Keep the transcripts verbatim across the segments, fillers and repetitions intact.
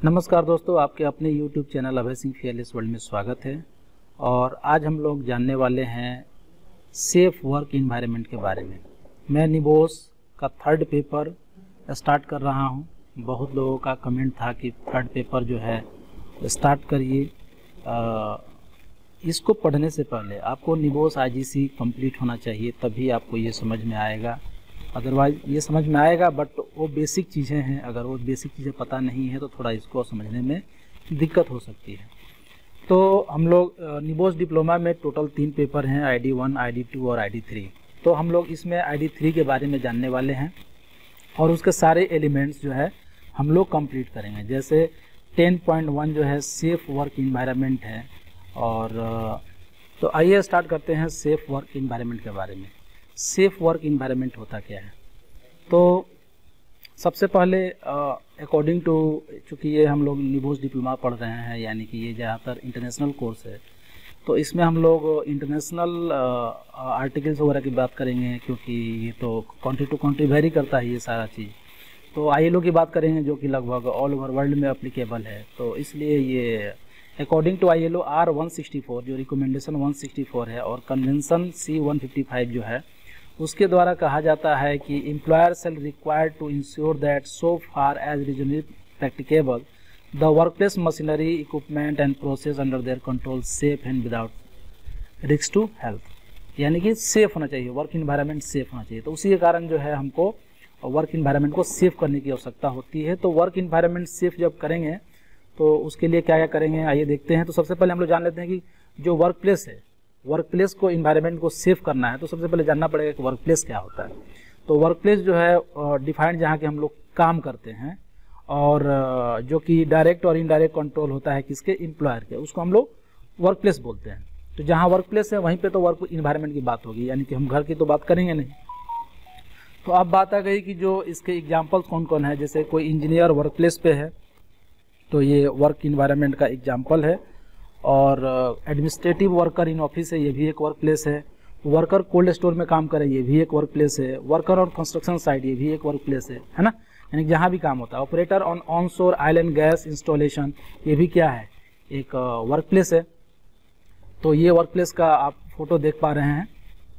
नमस्कार दोस्तों, आपके अपने YouTube channel Abhay Singh fearless world में स्वागत है। और आज हम लोग जानने वाले हैं सेफ वर्क इन्वायरमेंट के बारे में। मैं निबोस का थर्ड पेपर स्टार्ट कर रहा हूं। बहुत लोगों का कमेंट था कि थर्ड पेपर जो है स्टार्ट करिए। इसको पढ़ने से पहले आपको निबोस आई जी सी कंप्लीट होना चाहिए, तभी आपको ये समझ में आएगा। अदरवाइज ये समझ में आएगा बट वो बेसिक चीज़ें हैं, अगर वो बेसिक चीज़ें पता नहीं है तो थोड़ा इसको समझने में दिक्कत हो सकती है। तो हम लोग निबोस डिप्लोमा में टोटल तीन पेपर हैं, I D one, I D two और आई डी थ्री। तो हम लोग इसमें आई डी थ्री के बारे में जानने वाले हैं और उसके सारे एलिमेंट्स जो है हम लोग कंप्लीट करेंगे। जैसे टेन पॉइंट वन जो है सेफ वर्क इन्वायरमेंट है। और तो आइए स्टार्ट करते हैं सेफ वर्क इन्वायरमेंट के बारे में। सेफ वर्क इन्वायरमेंट होता क्या है? तो सबसे पहले अकॉर्डिंग टू, चूँकि ये हम लोग निबोस डिप्लोमा पढ़ रहे हैं, यानी कि ये ज़्यादातर इंटरनेशनल कोर्स है, तो इसमें हम लोग इंटरनेशनल आर्टिकल्स वगैरह की बात करेंगे, क्योंकि ये तो कंट्री टू कंट्री वेरी करता है ये सारा चीज़। तो आई एल ओ की बात करेंगे जो कि लगभग ऑल ओवर वर्ल्ड में अप्लीकेबल है। तो इसलिए ये according to I L O R one sixty four जो रिकमेंडेशन वन सिक्सटी फोर है और convention C one fifty five जो है, उसके द्वारा कहा जाता है कि employer shall required to ensure that so far as reasonably practicable the workplace machinery equipment and process under their control safe and without risk to health. यानी कि सेफ होना चाहिए, वर्क इन्वायरमेंट सेफ होना चाहिए। तो उसी के कारण जो है हमको वर्क इन्वायरमेंट को सेफ करने की आवश्यकता होती है। तो वर्क इन्वायरमेंट सेफ जब करेंगे तो उसके लिए क्या क्या करेंगे, आइए देखते हैं। तो सबसे पहले हम लोग जान लेते हैं कि जो वर्क प्लेस है, वर्क प्लेस को इन्वायरमेंट को सेफ करना है तो सबसे पहले जानना पड़ेगा कि वर्क प्लेस क्या होता है। तो वर्क प्लेस जो है डिफाइंड जहाँ के हम लोग काम करते हैं और जो कि डायरेक्ट और इनडायरेक्ट कंट्रोल होता है किसके, एम्प्लॉयर के, उसको हम लोग वर्क प्लेस बोलते हैं। तो जहाँ वर्क प्लेस है वहीं पे तो वर्क इन्वायरमेंट की बात होगी, यानी कि हम घर की तो बात करेंगे नहीं। तो अब बात आ गई कि जो इसके एग्जाम्पल्स कौन कौन है। जैसे कोई इंजीनियर वर्क प्लेस पे है तो ये वर्क इन्वायरमेंट का एग्जाम्पल है। और एडमिनिस्ट्रेटिव वर्कर इन ऑफिस है, ये भी एक वर्क प्लेस है। वर्कर कोल्ड स्टोर में काम करे, ये भी एक वर्क प्लेस है। वर्कर ऑन कंस्ट्रक्शन साइट, ये भी एक वर्क प्लेस है, है ना, यानी जहाँ भी काम होता है। Operator on onshore oil and gas installation, ये भी क्या है, एक वर्क प्लेस है। तो ये वर्क प्लेस का आप फोटो देख पा रहे हैं।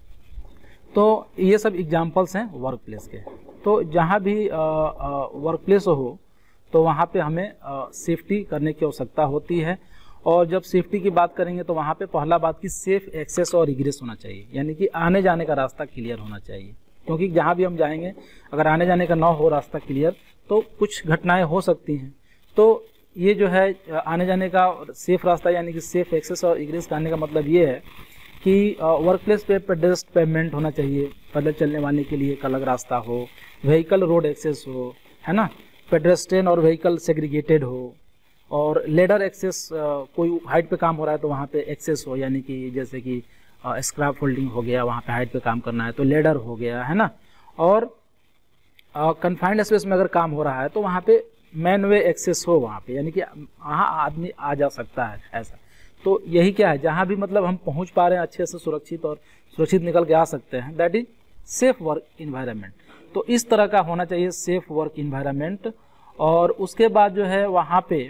तो ये सब एग्जाम्पल्स हैं वर्क प्लेस के। तो जहाँ भी वर्क प्लेस हो तो वहाँ पे हमें सेफ्टी करने की आवश्यकता होती है। और जब सेफ्टी की बात करेंगे तो वहाँ पे पहला बात कि सेफ एक्सेस और इग्रेस होना चाहिए, यानी कि आने जाने का रास्ता क्लियर होना चाहिए। क्योंकि जहाँ भी हम जाएंगे अगर आने जाने का ना हो रास्ता क्लियर तो कुछ घटनाएं हो सकती हैं। तो ये जो है आने जाने का सेफ रास्ता, यानी कि सेफ एक्सेस और इग्रेस करने का मतलब ये है कि वर्क प्लेस पे पेडेस्ट पेमेंट होना चाहिए, पैदल चलने वाले के लिए एक अलग रास्ता हो, व्हीकल रोड एक्सेस हो, है ना, पेडेस्ट्रियन और व्हीकल सेग्रीगेटेड हो, और लेडर एक्सेस, कोई हाइट पे काम हो रहा है तो वहाँ पे एक्सेस हो, यानी कि जैसे कि स्क्रैप फोल्डिंग हो गया, वहाँ पे हाइट पे काम करना है तो लेडर हो गया, है ना। और कन्फाइंड स्पेस में अगर काम हो रहा है तो वहाँ पे मैन वे एक्सेस हो वहाँ पे, यानी कि वहाँ आदमी आ जा सकता है ऐसा। तो यही क्या है, जहाँ भी मतलब हम पहुँच पा रहे हैं अच्छे से, सुरक्षित और सुरक्षित निकल के आ सकते हैं, that is safe work environment. तो इस तरह का होना चाहिए सेफ वर्क इन्वायरमेंट। और उसके बाद जो है वहाँ पे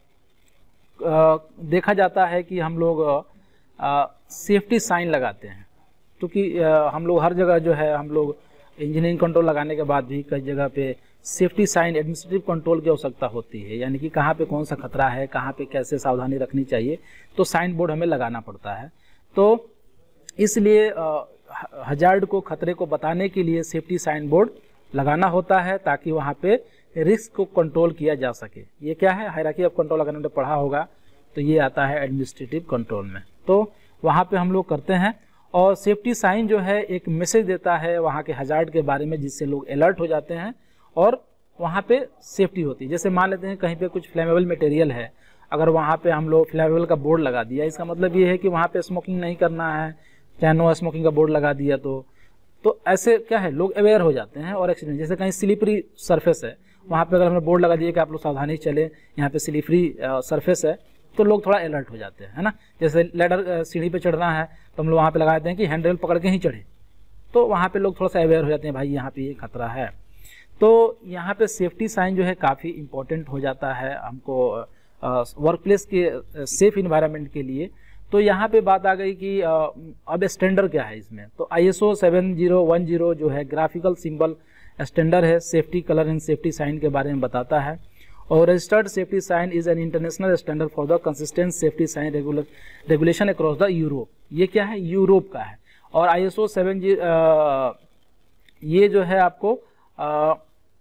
आ, देखा जाता है कि हम लोग सेफ्टी साइन लगाते हैं, क्योंकि हम लोग हर जगह जो है हम लोग इंजीनियरिंग कंट्रोल लगाने के बाद भी कई जगह पे सेफ्टी साइन, एडमिनिस्ट्रेटिव कंट्रोल की आवश्यकता होती है, यानी कि कहाँ पे कौन सा खतरा है, कहाँ पे कैसे सावधानी रखनी चाहिए, तो साइन बोर्ड हमें लगाना पड़ता है। तो इसलिए हजार्ड को, खतरे को बताने के लिए सेफ्टी साइन बोर्ड लगाना होता है, ताकि वहाँ पे रिस्क को कंट्रोल किया जा सके। ये क्या है, हायरार्की ऑफ कंट्रोल, अगर हमने पढ़ा होगा तो ये आता है एडमिनिस्ट्रेटिव कंट्रोल में। तो वहाँ पे हम लोग करते हैं। और सेफ्टी साइन जो है एक मैसेज देता है वहाँ के हजार्ड के बारे में, जिससे लोग अलर्ट हो जाते हैं और वहाँ पे सेफ्टी होती है। जैसे मान लेते हैं कहीं पे कुछ फ्लेमेबल मटेरियल है, अगर वहाँ पे हम लोग फ्लेमेबल का बोर्ड लगा दिया, इसका मतलब ये है कि वहाँ पे स्मोकिंग नहीं करना है, चाहे नो स्मोकिंग का बोर्ड लगा दिया तो तो ऐसे क्या है, लोग अवेयर हो जाते हैं। और एक्सीडेंट, जैसे कहीं स्लिपरी सरफेस है, वहाँ पे अगर हमने बोर्ड लगा दिया कि आप लोग सावधानी चले, यहाँ पे स्लिपरी सरफेस है, तो लोग थोड़ा अलर्ट हो जाते हैं, है ना। जैसे लैडर सीढ़ी पे चढ़ना है तो हम लोग वहाँ पे लगा देते हैं कि हैंडल पकड़ के ही चढ़े, तो वहाँ पे लोग थोड़ा सा अवेयर हो जाते हैं, भाई यहाँ पे ये खतरा है। तो यहाँ पे सेफ्टी साइन जो है काफ़ी इम्पोर्टेंट हो जाता है हमको वर्क प्लेस के सेफ इन्वायरमेंट के लिए। तो यहाँ पे बात आ गई कि आ, अब स्टैंडर्ड क्या है इसमें। तो I S O seven zero one zero जो है ग्राफिकल सिंबल स्टैंडर्ड है, safety colour and safety sign के बारे में बताता है। और registered safety sign is an international standard for the consistent safety sign regulation across the Europe. ये क्या है, यूरोप का है। और आई एस ओ सेवन जी ये जो है आपको आ,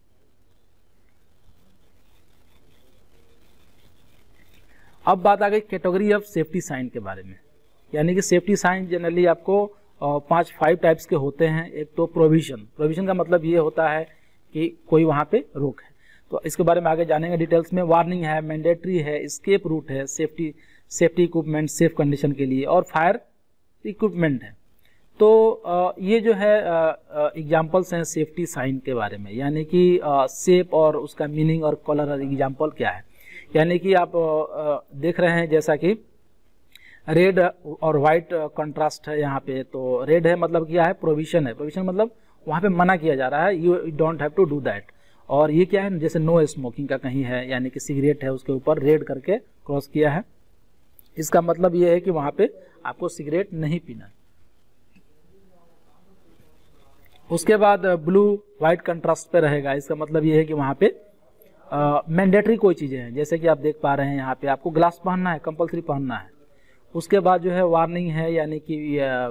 अब बात आ गई कैटेगरी ऑफ सेफ्टी साइन के बारे में। यानी कि सेफ्टी साइन जनरली आपको पांच फाइव टाइप्स के होते हैं। एक तो प्रोविजन, प्रोविजन का मतलब ये होता है कि कोई वहाँ पे रोक है, तो इसके बारे में आगे जानेंगे डिटेल्स में। वार्निंग है, मैंडेटरी है, एस्केप रूट है, safety safety equipment safe condition के लिए, और फायर इक्विपमेंट है। तो ये जो है एग्जाम्पल्स हैं सेफ्टी साइन के बारे में, यानी कि सेफ और उसका मीनिंग और कलर और एग्जाम्पल क्या है। यानी कि आप देख रहे हैं जैसा कि रेड और वाइट कंट्रास्ट है यहाँ पे। तो रेड है मतलब क्या है, प्रोविजन है, प्रोविजन मतलब वहाँ पे मना किया जा रहा है, you don't have to do that. और ये क्या है, जैसे नो स्मोकिंग का कहीं है, यानी कि सिगरेट है उसके ऊपर रेड करके क्रॉस किया है, इसका मतलब ये है कि वहाँ पे आपको सिगरेट नहीं पीना। उसके बाद ब्लू वाइट कंट्रास्ट पे रहेगा, इसका मतलब ये है कि वहाँ पे मैंडेटरी uh, कोई चीज़ें हैं, जैसे कि आप देख पा रहे हैं यहाँ पे आपको ग्लास पहनना है, कंपलसरी पहनना है। उसके बाद जो है वार्निंग है, यानी कि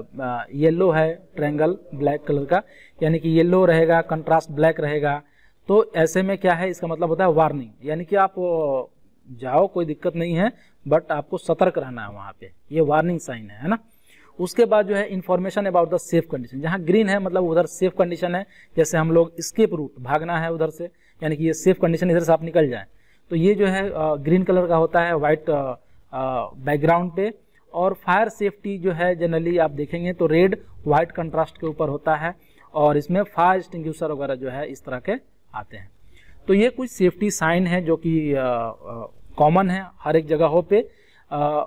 येलो है ट्रायंगल ब्लैक कलर का, यानी कि येलो रहेगा, कंट्रास्ट ब्लैक रहेगा। तो ऐसे में क्या है, इसका मतलब होता है वार्निंग, यानी कि आप जाओ कोई दिक्कत नहीं है, बट आपको सतर्क रहना है वहाँ पे, ये वार्निंग साइन है, है ना। उसके बाद जो है information about the safe condition, जहाँ ग्रीन है मतलब उधर सेफ कंडीशन है, जैसे हम लोग स्केप रूट भागना है उधर से, यानी कि ये सेफ कंडीशन, इधर से आप निकल जाएं, तो ये जो है ग्रीन कलर का होता है वाइट बैकग्राउंड पे। और फायर सेफ्टी जो है जनरली आप देखेंगे तो रेड वाइट कंट्रास्ट के ऊपर होता है, और इसमें फायर एक्सटिंग्विशर वगैरह जो है इस तरह के आते हैं। तो ये कुछ सेफ्टी साइन है जो कि कॉमन है हर एक जगहों पे। आ,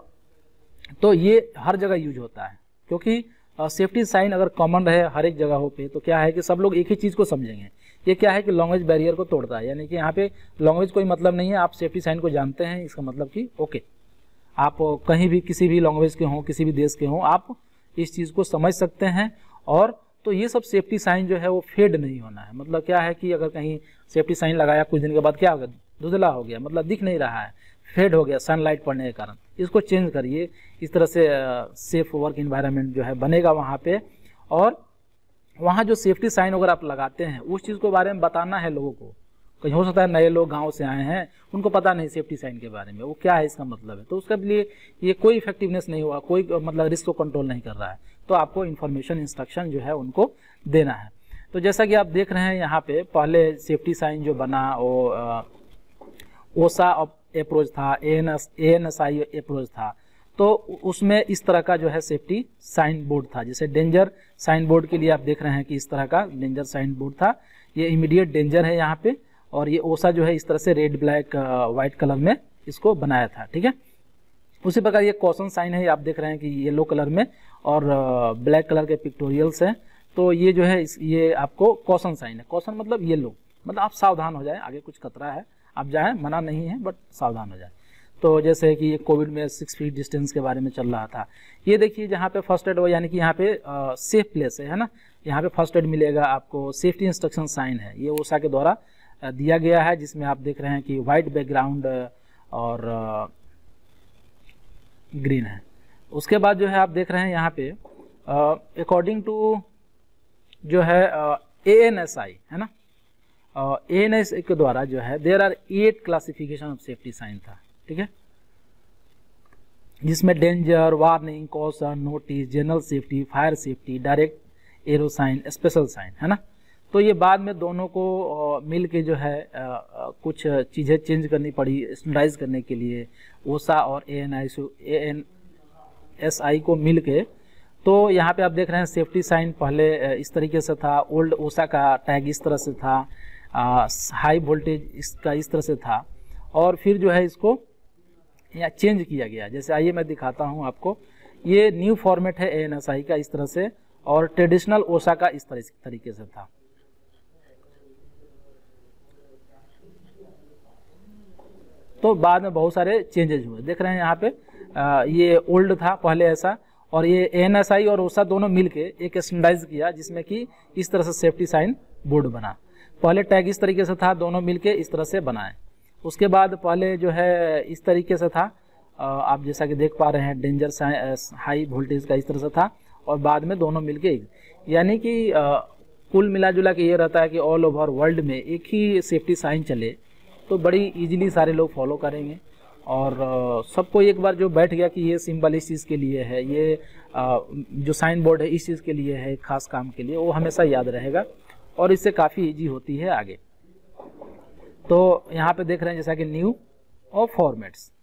तो ये हर जगह यूज होता है, क्योंकि सेफ्टी साइन अगर कॉमन रहे हर एक जगहों पे तो क्या है कि सब लोग एक ही चीज़ को समझेंगे। ये क्या है कि लैंग्वेज बैरियर को तोड़ता है, यानी कि यहाँ पे लैंग्वेज कोई मतलब नहीं है, आप सेफ्टी साइन को जानते हैं, इसका मतलब कि ओके आप कहीं भी किसी भी लैंग्वेज के हों, किसी भी देश के हों, आप इस चीज़ को समझ सकते हैं। और तो ये सब सेफ्टी साइन जो है वो फेड नहीं होना है। मतलब क्या है कि अगर कहीं सेफ्टी साइन लगाया कुछ दिन के बाद क्या हो गया, धुंधला हो गया, मतलब दिख नहीं रहा है, फेड हो गया सनलाइट पड़ने के कारण, इसको चेंज करिए। इस तरह से सेफ वर्क इन्वायरमेंट जो है बनेगा वहाँ पे। और वहाँ जो सेफ्टी साइन अगर आप लगाते हैं उस चीज़ के बारे में बताना है लोगों को। कहीं हो सकता है नए लोग गांव से आए हैं, उनको पता नहीं सेफ्टी साइन के बारे में, वो क्या है इसका मतलब है, तो उसके लिए ये कोई इफेक्टिवनेस नहीं हुआ, कोई मतलब रिस्क को कंट्रोल नहीं कर रहा है। तो आपको इन्फॉर्मेशन इंस्ट्रक्शन जो है उनको देना है। तो जैसा कि आप देख रहे हैं यहाँ पे पहले सेफ्टी साइन जो बना वो ओसा अप्रोच था, A N S I approach था। तो उसमें इस तरह का जो है सेफ्टी साइन बोर्ड था, जैसे डेंजर साइन बोर्ड के लिए आप देख रहे हैं कि इस तरह का डेंजर साइन बोर्ड था, ये इमीडिएट डेंजर है यहाँ पे। और ये ओसा जो है इस तरह से रेड ब्लैक वाइट कलर में इसको बनाया था, ठीक है। उसी प्रकार ये कॉशन साइन है, आप देख रहे हैं कि येलो कलर में और ब्लैक कलर के पिक्टोरियल्स हैं। तो ये जो है ये आपको कॉशन साइन है। कॉशन मतलब येलो, मतलब आप सावधान हो जाएं, आगे कुछ खतरा है आप जाएं, मना नहीं है बट सावधान हो जाएं। तो जैसे कि ये कोविड में सिक्स फीट डिस्टेंस के बारे में चल रहा था, ये देखिए जहाँ पे फर्स्ट एड हो, यानी कि यहाँ पे सेफ प्लेस है, है ना, यहाँ पे फर्स्ट एड मिलेगा आपको। सेफ्टी इंस्ट्रक्शन साइन है, ये ओसा के द्वारा दिया गया है, जिसमें आप देख रहे हैं कि वाइट बैकग्राउंड और ग्रीन है। उसके बाद जो है आप देख रहे हैं यहाँ पे अकॉर्डिंग टू जो है ए एन एस आई, है ना, ए एन एस आई के द्वारा जो है there are eight classification of safety sign था, ठीक है, जिसमें danger, warning, caution, notice, general safety, fire safety, direct arrow sign, special sign, है ना। तो ये बाद में दोनों को मिल के जो है कुछ चीज़ें चेंज करनी पड़ी स्टैंडर्डाइज करने के लिए, ओसा और A N I A N S I को मिल के। तो यहाँ पे आप देख रहे हैं सेफ्टी साइन पहले इस तरीके से था, ओल्ड ओसा का टैग इस तरह से था, हाई वोल्टेज इसका इस तरह से था, और फिर जो है इसको यहाँ चेंज किया गया। जैसे आइए मैं दिखाता हूँ आपको, ये न्यू फॉर्मेट है ए एन एस आई का इस तरह से, और ट्रेडिशनल ओसा का इस तरह तरीके से था। तो बाद में बहुत सारे चेंजेज हुए। देख रहे हैं यहाँ पे आ, ये ओल्ड था पहले ऐसा, और ये ए एन एस आई और ओसा दोनों मिलके एक स्टैंडर्डाइज किया जिसमें कि इस तरह से सेफ्टी साइन बोर्ड बना। पहले टैग इस तरीके से था, दोनों मिलके इस तरह से बनाए। उसके बाद पहले जो है इस तरीके से था, आप जैसा कि देख पा रहे हैं डेंजर हाई वोल्टेज का इस तरह से था, और बाद में दोनों मिलके, यानी कि कुल मिला जुला के ये रहता है कि ऑल ओवर वर्ल्ड में एक ही सेफ्टी साइन चले तो बड़ी इजीली सारे लोग फॉलो करेंगे। और सबको एक बार जो बैठ गया कि ये सिंबल इस चीज़ के लिए है, ये जो साइन बोर्ड है इस चीज़ के लिए है, खास काम के लिए, वो हमेशा याद रहेगा और इससे काफ़ी इजी होती है आगे। तो यहाँ पे देख रहे हैं जैसा कि न्यू और फॉर्मेट्स।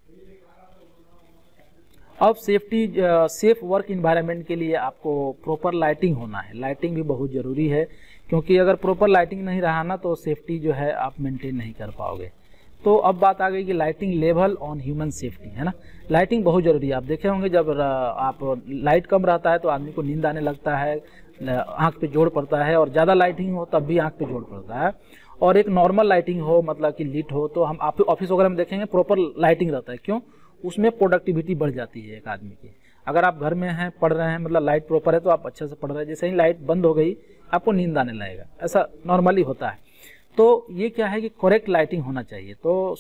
अब सेफ्टी सेफ वर्क इन्वायरमेंट के लिए आपको प्रॉपर लाइटिंग होना है। लाइटिंग भी बहुत ज़रूरी है, क्योंकि अगर प्रॉपर लाइटिंग नहीं रहा ना तो सेफ्टी जो है आप मेंटेन नहीं कर पाओगे। तो अब बात आ गई कि lighting level on human safety, है ना। लाइटिंग बहुत ज़रूरी है। आप देखे होंगे जब आप लाइट कम रहता है तो आदमी को नींद आने लगता है, आँख पे जोड़ पड़ता है, और ज़्यादा लाइटिंग हो तब भी आँख पे जोड़ पड़ता है। और एक नॉर्मल लाइटिंग हो, मतलब कि लीट हो, तो हम आप ऑफिस वगैरह में देखेंगे प्रॉपर लाइटिंग रहता है। क्यों? उसमें प्रोडक्टिविटी बढ़ जाती है एक आदमी की। अगर आप घर में हैं, पढ़ रहे हैं, मतलब लाइट प्रॉपर है तो आप अच्छे से पढ़ रहे हैं, जैसे ही लाइट बंद हो गई आपको नींद आने लगेगा, ऐसा नॉर्मली होता है। तो ये क्या है कि करेक्ट लाइटिंग होना चाहिए। तो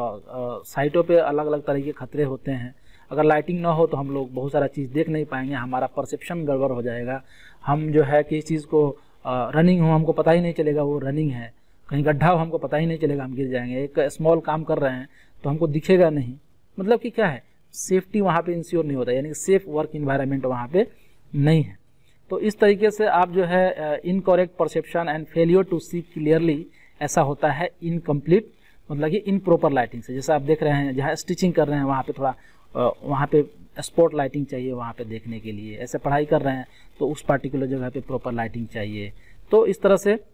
साइटों पे अलग अलग तरह के खतरे होते हैं। अगर लाइटिंग ना हो तो हम लोग बहुत सारा चीज़ देख नहीं पाएंगे, हमारा परसेप्शन गड़बड़ हो जाएगा। हम जो है कि इस चीज़ को रनिंग हो हमको पता ही नहीं चलेगा वो रनिंग है, कहीं गड्ढा हो हमको पता ही नहीं चलेगा, हम गिर जाएंगे। एक स्मॉल काम कर रहे हैं तो हमको दिखेगा नहीं, मतलब कि क्या है, सेफ्टी वहाँ पे इंश्योर नहीं होता, यानी कि सेफ वर्क इन्वायरमेंट वहाँ पे नहीं है। तो इस तरीके से आप जो है incorrect perception and failure to see clearly, ऐसा होता है इनकम्प्लीट, मतलब कि इन प्रॉपर लाइटिंग से। जैसे आप देख रहे हैं जहाँ स्टिचिंग कर रहे हैं वहाँ पे थोड़ा वहाँ पे स्पॉट लाइटिंग चाहिए वहाँ पे देखने के लिए। ऐसे पढ़ाई कर रहे हैं तो उस पार्टिकुलर जगह पे प्रॉपर लाइटिंग चाहिए। तो इस तरह से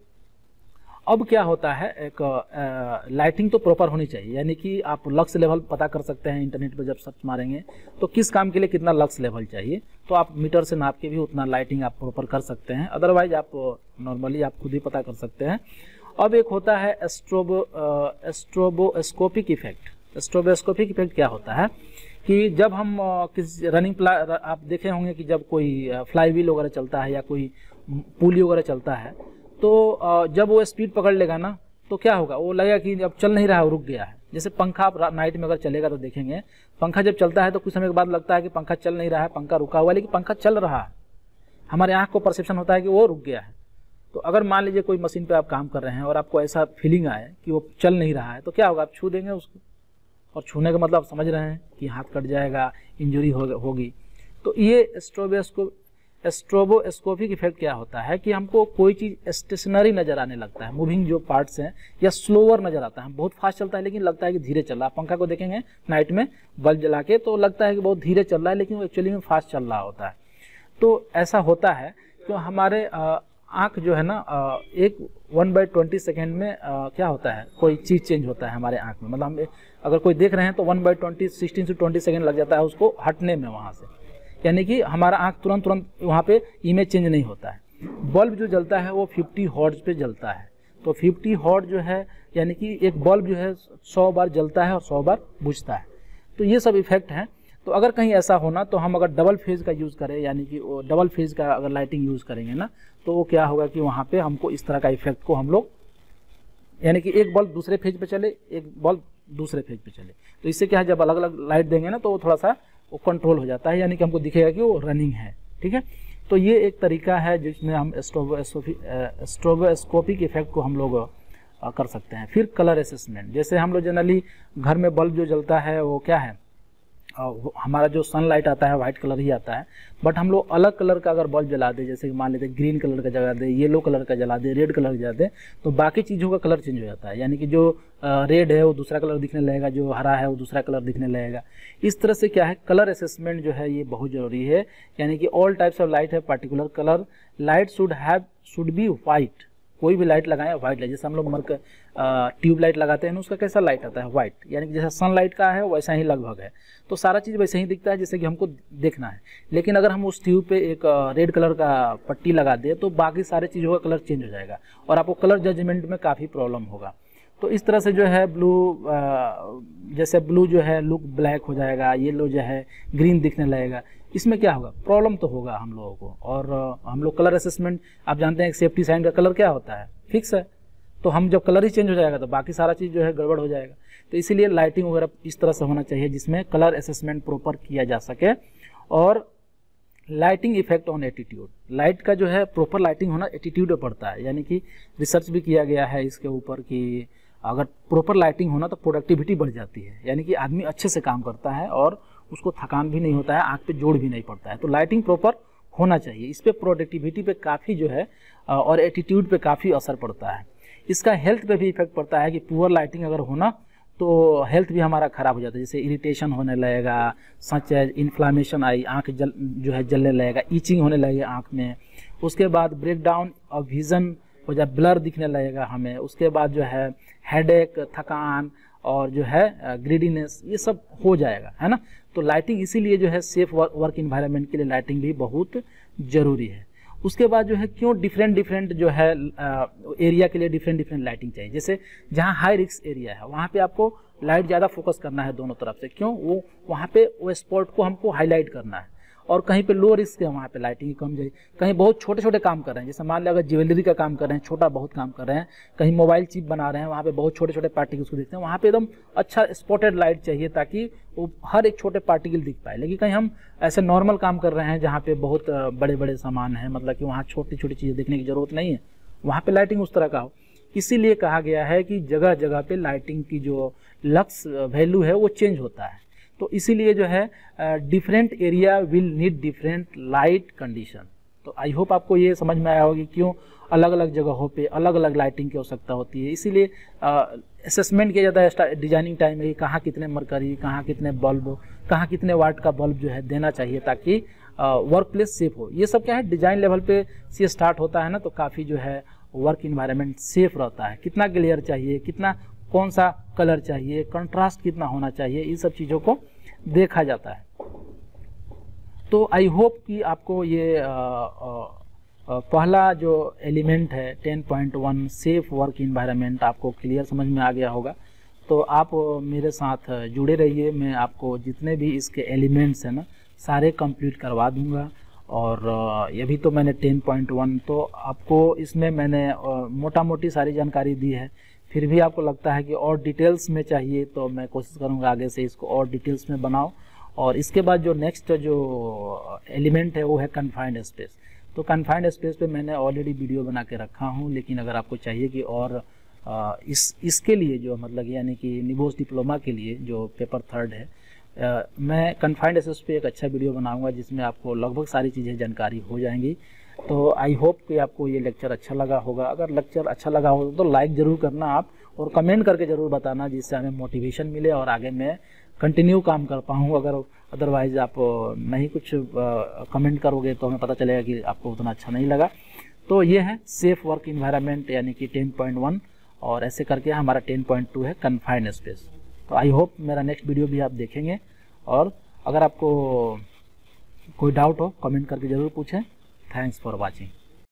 अब क्या होता है, एक आ, लाइटिंग तो प्रॉपर होनी चाहिए, यानी कि आप लक्स लेवल पता कर सकते हैं इंटरनेट पर जब सर्च मारेंगे तो किस काम के लिए कितना लक्स लेवल चाहिए, तो आप मीटर से नाप के भी उतना लाइटिंग आप प्रॉपर कर सकते हैं। अदरवाइज आप नॉर्मली आप खुद ही पता कर सकते हैं। अब एक होता है एस्ट्रोबो एस्ट्रोबोस्कोपिक इफेक्ट। एस्ट्रोबोस्कोपिक इफेक्ट क्या होता है कि जब हम किसी रनिंग प्ला आप देखे होंगे कि जब कोई फ्लाई व्हील वगैरह चलता है या कोई पुली वगैरह चलता है तो जब वो स्पीड पकड़ लेगा ना तो क्या होगा, वो लगेगा कि अब चल नहीं रहा है, वो रुक गया है। जैसे पंखा आप नाइट में अगर चलेगा तो देखेंगे पंखा जब चलता है तो कुछ समय के बाद लगता है कि पंखा चल नहीं रहा है, पंखा रुका हुआ है, लेकिन पंखा चल रहा है। हमारे आँख को परसेप्शन होता है कि वो रुक गया है। तो अगर मान लीजिए कोई मशीन पे आप काम कर रहे हैं और आपको ऐसा फीलिंग आए कि वो चल नहीं रहा है तो क्या होगा, आप छू देंगे उसको, और छूने का मतलब आप समझ रहे हैं कि हाथ कट जाएगा, इंजरी होगी। तो ये स्ट्रोबोस्कोप स्ट्रोबोस्कोपिक इफेक्ट क्या होता है कि हमको कोई चीज़ स्टेशनरी नजर आने लगता है, मूविंग जो पार्ट्स हैं, या स्लोअर नजर आता है। बहुत फास्ट चलता है लेकिन लगता है कि धीरे चल रहा है। पंखा को देखेंगे नाइट में बल्ब जला के तो लगता है कि बहुत धीरे चल रहा है, लेकिन वो एक्चुअली में फास्ट चल रहा होता है। तो ऐसा होता है तो हमारे आँख जो है ना एक वन बाई ट्वेंटी सेकेंड में आ, क्या होता है, कोई चीज़ चेंज होता है हमारे आँख में। मतलब हम अगर कोई देख रहे हैं तो वन बाई ट्वेंटी सिक्सटीन से ट्वेंटी सेकेंड लग जाता है उसको हटने में वहाँ से, यानी कि हमारा आँख तुरंत तुरंत वहाँ पे इमेज चेंज नहीं होता है। बल्ब जो जलता है वो फिफ्टी हॉर्ट्ज पे जलता है। तो फिफ्टी हॉर्ट जो है यानी कि एक बल्ब जो है सौ बार जलता है और सौ बार बुझता है। तो ये सब इफेक्ट हैं। तो अगर कहीं ऐसा होना तो हम अगर डबल फेज का यूज़ करें, यानी कि वो डबल फेज का अगर लाइटिंग यूज़ करेंगे ना तो वो क्या होगा कि वहाँ पे हमको इस तरह का इफेक्ट को हम लोग, यानी कि एक बल्ब दूसरे फेज पे चले, एक बल्ब दूसरे फेज पे चले, तो इससे क्या है जब अलग अलग लाइट देंगे ना तो वो थोड़ा सा वो कंट्रोल हो जाता है, यानी कि हमको दिखेगा कि वो रनिंग है। ठीक है, तो ये एक तरीका है जिसमें हम स्ट्रोबोस्कोपिक इफेक्ट को हम लोग कर सकते हैं। फिर कलर असेसमेंट, जैसे हम लोग जनरली घर में बल्ब जो जलता है वो क्या है, हमारा जो सनलाइट आता है वाइट कलर ही आता है, बट हम लोग अलग कलर का अगर बल्ब जला दे, जैसे कि मान लेते ग्रीन कलर का जला दे, येलो कलर का जला दे, रेड कलर जला दे, तो बाकी चीज़ों का कलर चेंज हो जाता है। यानी कि जो रेड है वो दूसरा कलर दिखने लगेगा, जो हरा है वो दूसरा कलर दिखने लगेगा। इस तरह से क्या है, कलर असेसमेंट जो है ये बहुत ज़रूरी है। यानी कि ऑल टाइप्स ऑफ लाइट है particular colour, light should have should be white. कोई भी लाइट लगाएं वाइट लाइट, जैसे हम लोग मर्क ट्यूब लाइट लगाते हैं ना उसका कैसा लाइट आता है, वाइट, यानी कि जैसा सनलाइट का है वैसा ही लगभग है। तो सारा चीज़ वैसे ही दिखता है जैसे कि हमको देखना है। लेकिन अगर हम उस ट्यूब पे एक रेड कलर का पट्टी लगा दें तो बाकी सारे चीज़ों का कलर चेंज हो जाएगा और आपको कलर जजमेंट में काफ़ी प्रॉब्लम होगा। तो इस तरह से जो है ब्लू, जैसे ब्लू जो है लुक ब्लैक हो जाएगा, येलो जो है ग्रीन दिखने लगेगा। इसमें क्या होगा, प्रॉब्लम तो होगा हम लोगों को। और हम लोग कलर असेसमेंट, आप जानते हैं सेफ्टी साइन का कलर क्या होता है, फिक्स है। तो हम जब कलर ही चेंज हो जाएगा तो बाकी सारा चीज़ जो है गड़बड़ हो जाएगा। तो इसीलिए लाइटिंग वगैरह इस तरह से होना चाहिए जिसमें कलर असेसमेंट प्रॉपर किया जा सके। और lighting effect on attitude, light का जो है प्रॉपर लाइटिंग होना एटीट्यूड पे पड़ता है। यानी कि रिसर्च भी किया गया है इसके ऊपर कि अगर प्रॉपर लाइटिंग होना तो प्रोडक्टिविटी बढ़ जाती है, यानी कि आदमी अच्छे से काम करता है और उसको थकान भी नहीं होता है, आँख पे जोड़ भी नहीं पड़ता है। तो लाइटिंग प्रॉपर होना चाहिए, इस पर प्रोडक्टिविटी पे काफ़ी जो है और एटीट्यूड पे काफ़ी असर पड़ता है। इसका हेल्थ पे भी इफेक्ट पड़ता है कि पुअर लाइटिंग अगर होना तो हेल्थ भी हमारा ख़राब हो जाता है, जैसे इरिटेशन होने लगेगा, सच है इन्फ्लामेशन आई, आँख जल जो है जलने लगेगा, ईचिंग होने लगेगा आँख में। उसके बाद ब्रेक डाउन ऑफ विज़न हो जाए, ब्लर दिखने लगेगा हमें। उसके बाद जो है हेडेक, थकान और जो है ग्रीडीनेस, ये सब हो जाएगा, है ना। तो लाइटिंग इसीलिए जो है सेफ वर्क इन्वायरमेंट के लिए लाइटिंग भी बहुत ज़रूरी है। उसके बाद जो है क्यों डिफरेंट डिफरेंट जो है एरिया के लिए डिफरेंट डिफरेंट लाइटिंग चाहिए। जैसे जहाँ हाई रिस्क एरिया है वहाँ पे आपको लाइट ज़्यादा फोकस करना है दोनों तरफ से, क्यों, वो वहाँ पे वो स्पॉट को हमको हाईलाइट करना है। और कहीं पे लो रिस्क है वहाँ पे लाइटिंग कम जाएगी। कहीं बहुत छोटे छोटे काम कर रहे हैं, जैसे मान लिया अगर ज्वेलरी का काम कर रहे हैं, छोटा बहुत काम कर रहे हैं, कहीं मोबाइल चिप बना रहे हैं, वहाँ पे बहुत छोटे छोटे पार्टिकल्स को देखते हैं, वहाँ पे एकदम अच्छा स्पॉटेड लाइट चाहिए ताकि वो हर एक छोटे पार्टिकल दिख पाए। लेकिन कहीं हम ऐसे नॉर्मल काम कर रहे हैं जहाँ पे बहुत बड़े बड़े सामान हैं, मतलब कि वहाँ छोटी छोटी चीज़ें देखने की जरूरत नहीं है, वहाँ पे लाइटिंग उस तरह का हो। इसीलिए कहा गया है कि जगह जगह पे लाइटिंग की जो लक्स वैल्यू है वो चेंज होता है। तो इसीलिए जो है different area will need different light condition. तो आई होप आपको ये समझ में आया होगा कि क्यों अलग अलग जगहों पे अलग अलग लाइटिंग की आवश्यकता होती है। इसीलिए असेसमेंट किया जाता है डिजाइनिंग टाइम में, कहाँ कितने मरकरी, कहाँ कितने बल्ब, कहाँ कितने वाट का बल्ब जो है देना चाहिए ताकि वर्क प्लेस सेफ हो। ये सब क्या है डिजाइन लेवल पे से स्टार्ट होता है ना, तो काफ़ी जो है वर्क इन्वायरमेंट सेफ रहता है। कितना ग्लेयर चाहिए, कितना कौन सा कलर चाहिए, कंट्रास्ट कितना होना चाहिए, इन सब चीज़ों को देखा जाता है। तो आई होप कि आपको ये आ, आ, आ, पहला जो एलिमेंट है ten point one safe work environment आपको क्लियर समझ में आ गया होगा। तो आप मेरे साथ जुड़े रहिए, मैं आपको जितने भी इसके एलिमेंट्स हैं ना सारे कंप्लीट करवा दूंगा। और ये भी तो मैंने टेन पॉइंट वन तो आपको इसमें मैंने मोटा मोटी सारी जानकारी दी है। फिर भी आपको लगता है कि और डिटेल्स में चाहिए तो मैं कोशिश करूंगा आगे से इसको और डिटेल्स में बनाओ। और इसके बाद जो नेक्स्ट जो एलिमेंट है वो है कन्फाइंड स्पेस। तो कन्फाइंड स्पेस पे मैंने ऑलरेडी वीडियो बना के रखा हूँ, लेकिन अगर आपको चाहिए कि और इस इसके लिए जो मतलब यानी कि निबोस डिप्लोमा के लिए जो पेपर थर्ड है, आ, मैं कन्फाइंड स्पेस पे एक अच्छा वीडियो बनाऊंगा जिसमें आपको लगभग सारी चीज़ें जानकारी हो जाएंगी। तो आई होप कि आपको ये लेक्चर अच्छा लगा होगा। अगर लेक्चर अच्छा लगा हो तो लाइक ज़रूर करना आप, और कमेंट करके ज़रूर बताना जिससे हमें मोटिवेशन मिले और आगे मैं कंटिन्यू काम कर पाऊँ। अगर अदरवाइज़ आप नहीं कुछ कमेंट करोगे तो हमें पता चलेगा कि आपको उतना अच्छा नहीं लगा। तो ये है सेफ वर्क इन्वायरमेंट यानी कि टेन पॉइंट वन, और ऐसे करके हमारा टेन पॉइंट टू है कन्फाइंड स्पेस। तो आई होप मेरा नेक्स्ट वीडियो भी आप देखेंगे, और अगर आपको कोई डाउट हो कमेंट करके ज़रूर पूछें। Thanks for watching.